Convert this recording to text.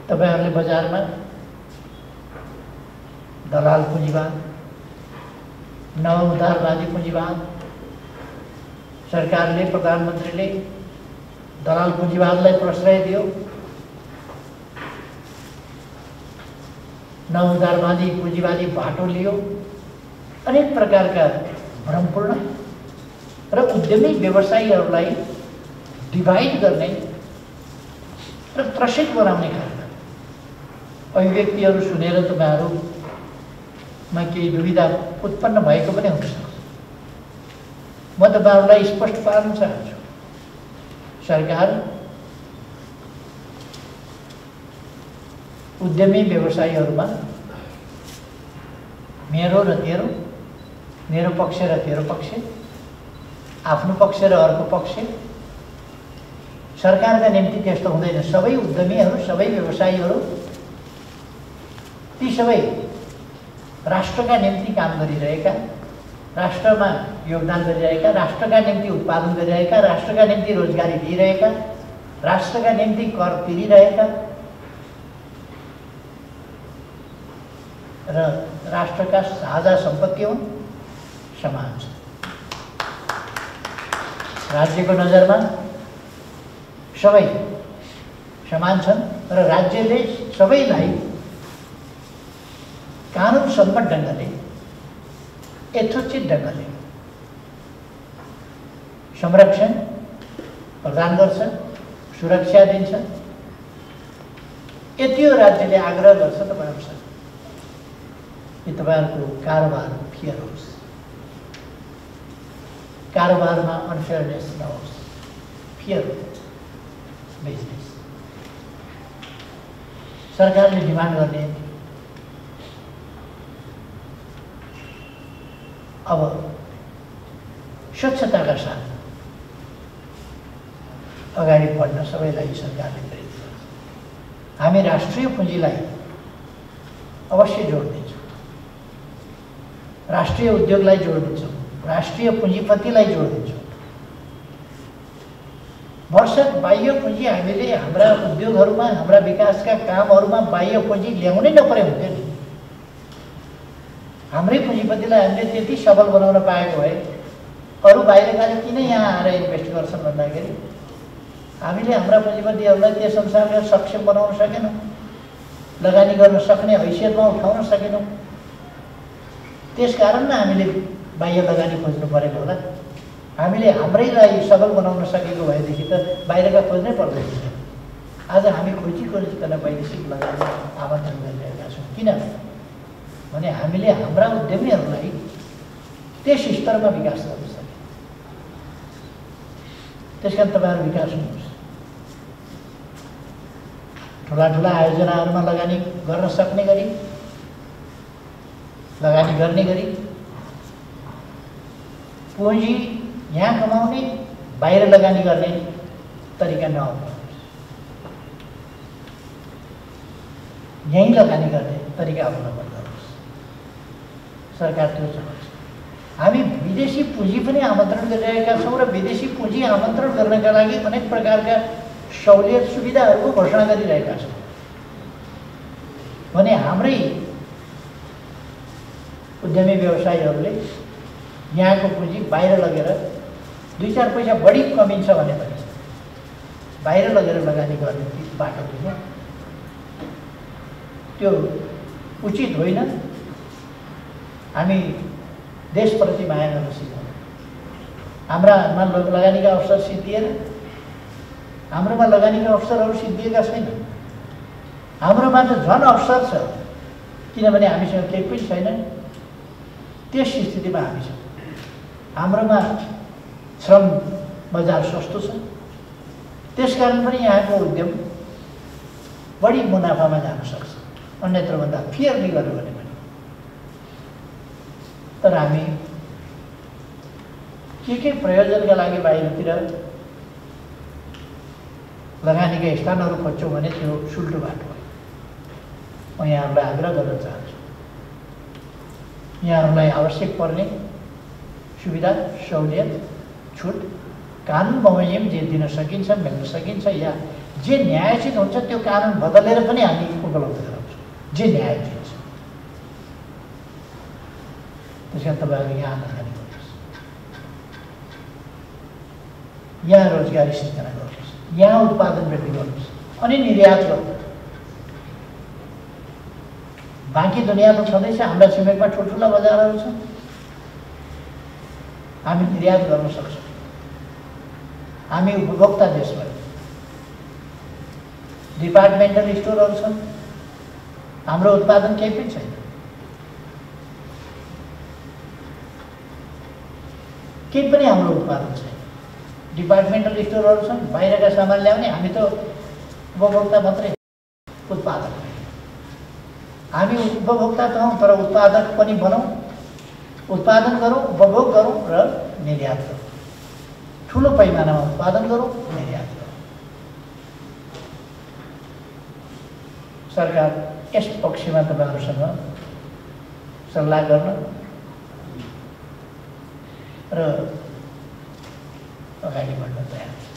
तपाईहरुले बजारमा दलाल पुँजीवाद, नव उदारवादी पुँजीवाद, सरकारले प्रधानमन्त्रीले दलाल पुँजीवादलाई प्रश्रय दियो, नव उदारवादी पुँजीवादी बाटो लियो, अनेक प्रकारका भ्रमपूर्ण र उद्यमी व्यवसायीहरूलाई डिभाइड गर्ने र त्रसित बनाउने खालका अभिव्यक्तिहरू सुनेर तपाईहरुमा केही दुविधा उत्पन्न भएको पनि हुन सक्छ। म तपाईहरुलाई स्पष्ट पार्न चाहन्छु, सरकार उद्यमी व्यवसायीहरूमा मेरो र तेरो, मेरो पक्ष र तेरो पक्ष, आफ्नो पक्ष र अर्को पक्ष, सरकारका निम्ति त्यस्तो हुँदैन। सबै उद्यमीहरू, सबै व्यवसायीहरू, ती सबै राष्ट्रका निम्ति काम गरिरहेका, राष्ट्रमा योगदान गरिरहेका, राष्ट्रका निम्ति उत्पादन गरिरहेका, राष्ट्रका निम्ति रोजगारी दिइरहेका, राष्ट्रका निम्ति कर तिरिरहेका र राष्ट्रका साझा सम्पत्ति हुन्, समान छ। राज्यको नजरमा सबै समान छन् र राज्यले सबैलाई कानुन सम्मत ढङ्गले, यथोचित ढङ्गले संरक्षण प्रदान गर्छ, सुरक्षा दिन्छ। यति हो राज्यले आग्रह गर्छ तपाईहरुसँग कि तपाईहरुको कारोबार फेयर होस्, कारोबारमा अनफेयरनेस नहोस्, फेयर बिजनेस। सरकारले डिमान्ड गर्ने अब स्वच्छताका साथ अगाडि बढ्न सबैलाई सरकारले प्रेरित गर्छ। हामी राष्ट्रिय पुँजीलाई अवश्य जोड्नेछौँ, राष्ट्रिय उद्योगलाई जोड्नेछौँ, राष्ट्रिय पुँजीपतिलाई जोड्नेछौँ। भरसक बाह्य पुँजी हामीले हाम्रा उद्योगहरूमा, हाम्रा विकासका कामहरूमा बाह्य पुँजी ल्याउनै नपरे हुन्थ्यो नि। हाम्रै पुँजीपतिलाई हामीले त्यति सबल बनाउन पाएको भए अरू बाहिरकाले किन यहाँ आएर इन्भेस्ट गर्छन् भन्दाखेरि हामीले हाम्रा पुँजीपतिहरूलाई त्यस अनुसारले सक्षम बनाउन सकेनौँ, लगानी गर्न सक्ने हैसियतमा उठाउन सकेनौँ। त्यसकारण न हामीले बाह्य लगानी खोज्नु परेको होला। हामीले हाम्रैलाई सबल बनाउन सकेको भएदेखि त बाहिरका खोज्नै पर्दैन। आज हामी खोजिकन वैदेशिक लगानी आमन्त्रण गरिरहेका छौँ। किन भने हामीले हाम्रा उद्यमीहरूलाई त्यस स्तरमा विकास गर्न सक्यौँ। त्यसकारण तपाईहरु विकास हुनुहोस्, ठुला ठुला आयोजनाहरूमा लगानी गर्न सक्ने गरी, लगानी गर्ने गरी पुँजी यहाँ कमाउने, बाहिर लगानी गर्ने तरिका नअप्नाउनुहोस्। यहीँ लगानी गर्ने तरिका अप्नाउनुहोस्। सरकार त्यो चाहन्छ। हामी विदेशी पुँजी पनि आमन्त्रण गरिरहेका छौँ र विदेशी पुँजी आमन्त्रण गर्नका लागि अनेक प्रकारका सहुलियत सुविधाहरूको घोषणा गरिरहेका छौँ। भने हाम्रै उद्यमी व्यवसायीहरूले यहाँको पुँजी बाहिर लगेर 2-4 पैसा बढी कमिन्छ भने पनि बाहिर लगेर लगानी गर्ने बाटो दिनु त्यो उचित होइन। हामी देशप्रति माया गर्न सिकौँ। हाम्रामा लगानीका अवसर सिद्धिएन, हाम्रोमा लगानीका अवसरहरू सिद्धिएका छैनन्। हाम्रोमा त झन् अवसर छ, किनभने हामीसँग केही पनि छैन। त्यस स्थितिमा हामी छौँ। हाम्रोमा श्रम बजार सस्तो छ, त्यसकारण पनि यहाँको उद्यम बढी मुनाफामा जान सक्छ अन्यत्रभन्दा फेयरली गर्यो भने पनि। तर हामी के प्रयोजनका लागि बाहिरतिर लगानीका स्थानहरू खोज्छौँ भने त्यो सुल्टो बाटो हो। म यहाँहरूलाई आग्रह गर्न चाहन्छु, यहाँहरूलाई आवश्यक पर्ने सुविधा, सहुलियत, छुट, कानुन बमोजिम जे दिन सकिन्छ, मिल्न सकिन्छ या जे न्यायोचित हुन्छ त्यो कानुन बदलेर पनि हामी उपलब्ध गराउँछौँ, जे न्यायोचित छ। त्यस कारण तपाईँहरू यहाँ आम्दानी गर्नुहोस्, यहाँ रोजगारी सिर्जना गर्नुहोस्, यहाँ उत्पादन वृद्धि गर्नुहोस्, अनि निर्यात गर्नुहोस्। बाँकी दुनियाँ त छँदैछ, हाम्रा छिमेकमा ठुल्ठुला बजारहरू छन्, हामी निर्यात गर्न सक्छौँ। हामी उपभोक्ता देश भयौँ, डिपार्टमेन्टल स्टोरहरू छन्, हाम्रो उत्पादन केही पनि छैन, केही पनि हाम्रो उत्पादन छैन। डिपार्टमेन्टल स्टोरहरू छन्, बाहिरका सामान ल्याउने, हामी त उपभोक्ता मात्रै, उत्पादक। हामी उपभोक्ता त हौँ, तर उत्पादक पनि बनौँ, उत्पादन गरौँ, उपभोग गरौँ र निर्यात गरौँ। ठुलो पैमानामा उत्पादन गरौँ, निर्यात गरौँ। सरकार यस पक्षमा तपाईँहरूसँग सल्लाह गर्न र अगाडि बढ्न तयार छ।